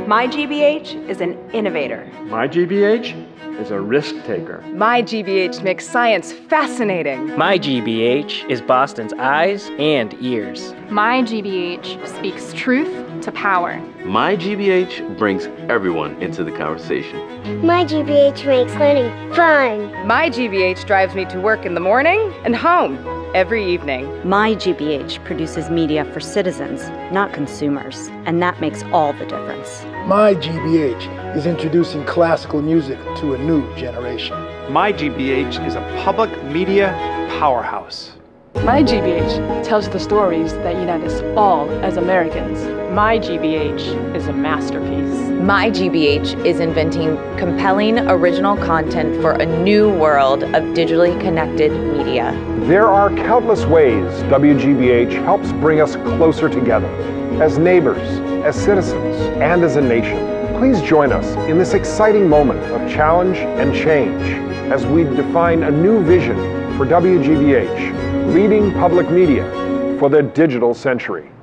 My GBH is an innovator. My GBH is a risk taker. My GBH makes science fascinating. My GBH is Boston's eyes and ears. My GBH speaks truth to power. My GBH brings everyone into the conversation. My GBH makes learning fun. My GBH drives me to work in the morning and home every evening. My GBH produces media for citizens, not consumers, and that makes all the difference. My GBH is introducing classical music to a new generation. My GBH is a public media powerhouse. My GBH tells the stories that unite us all as Americans. My GBH is a masterpiece. My GBH is inventing compelling original content for a new world of digitally connected media. There are countless ways WGBH helps bring us closer together as neighbors, as citizens, and as a nation. Please join us in this exciting moment of challenge and change as we define a new vision for WGBH, leading public media for the digital century.